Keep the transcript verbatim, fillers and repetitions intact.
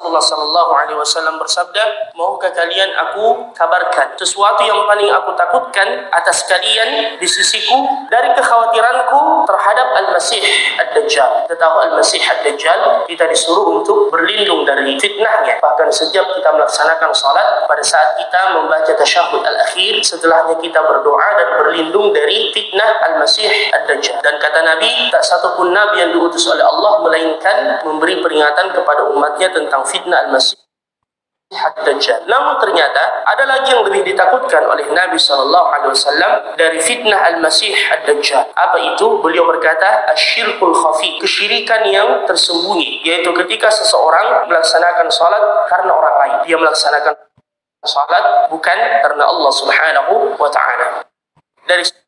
Rasulullah sallallahu alaihi wasallam bersabda, "Maukah kalian aku kabarkan sesuatu yang paling aku takutkan atas kalian di sisiku dari kekhawatiranku terhadap Al-Masih Ad-Dajjal." Kita tahu Al-Masih Ad-Dajjal, kita disuruh untuk berlindung dari fitnahnya. Bahkan setiap kita melaksanakan salat, pada saat kita membaca tasyahud al-akhir, setelahnya kita berdoa dan berlindung dari fitnah Al-Masih Ad-Dajjal. Dan kata Nabi, tak satu pun Nabi yang diutus oleh Allah melainkan memberi peringatan kepada umatnya tentang fitnah Al-Masih Ad-Dajjal. Namun ternyata ada lagi yang lebih ditakutkan oleh Nabi sallallahu alaihi wasallam dari fitnah Al-Masih Ad-Dajjal. Apa itu? Beliau berkata, asyirkul khafi, kesyirikan yang tersembunyi, yaitu ketika seseorang melaksanakan salat karena orang lain. Dia melaksanakan salat bukan karena Allah Subhanahu wa taala. Dari